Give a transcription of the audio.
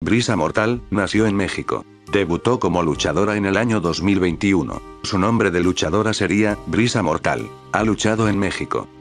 Brisa Mortal nació en México. Debutó como luchadora en el año 2021. Su nombre de luchadora sería Brisa Mortal. Ha luchado en México,